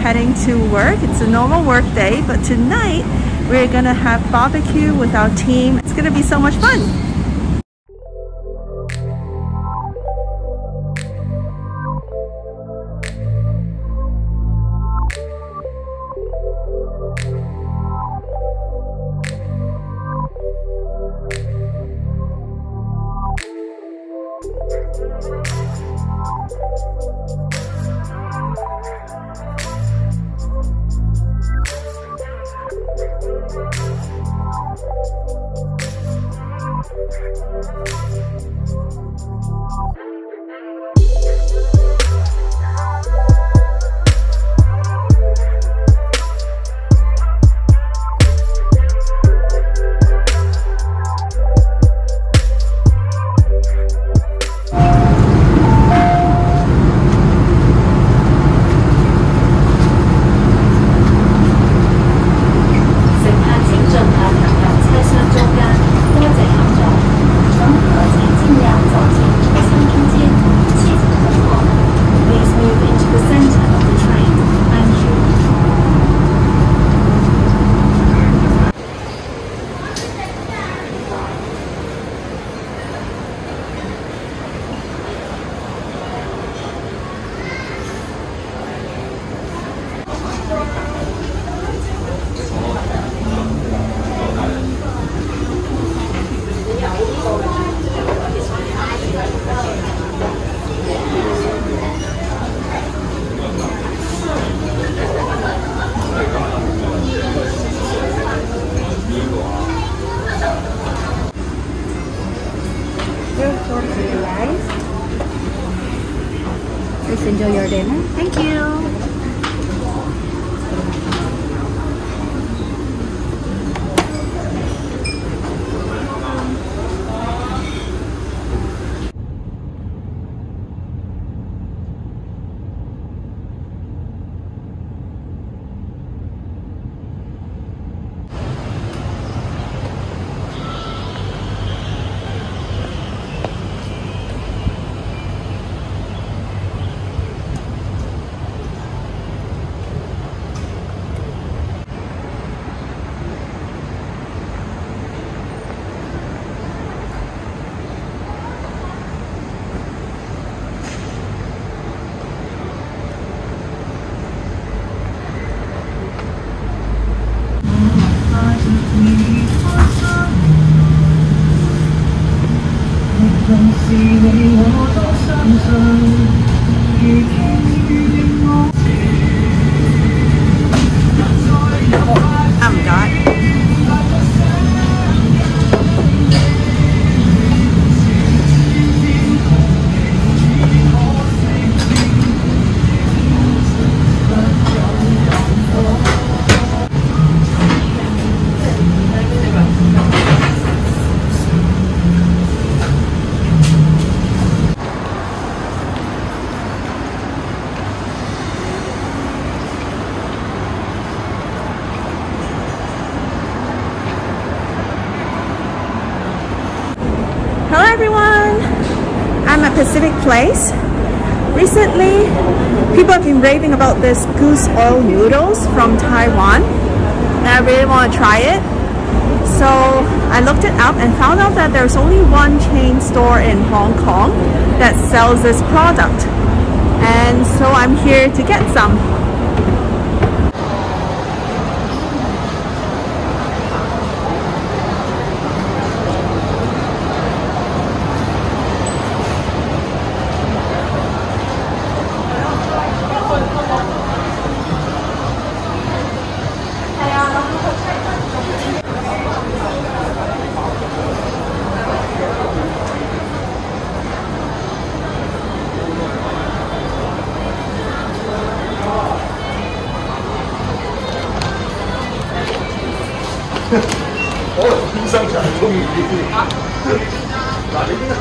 heading to work. It's a normal work day, but tonight we're gonna have barbecue with our team. It's gonna be so much fun. Please enjoy your dinner. Thank you. I'm done. Hello everyone! I'm at Pacific Place. Recently, people have been raving about this goose oil noodles from Taiwan, and I really want to try it. So I looked it up and found out that there's only one chain store in Hong Kong that sells this product. And so I'm here to get some. 冰上起来终于哪里呢？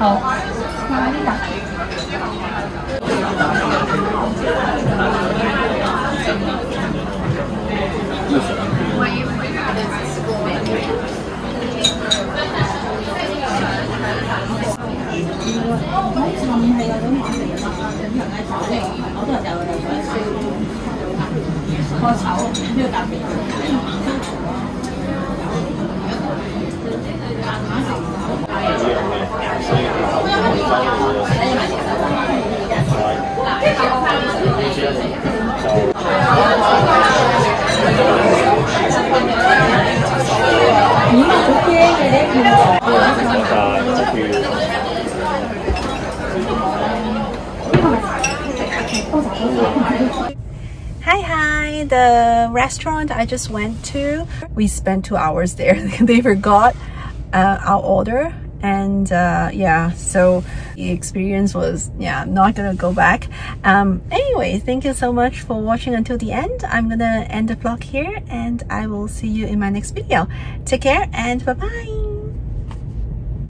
好，哪里打？可炒呢個特別。 Hi, the restaurant I just went to, we spent 2 hours there. They forgot our order, and yeah, so the experience was not gonna go back. Anyway, thank you so much for watching until the end. I'm gonna end the vlog here, and I will see you in my next video. Take care and bye bye.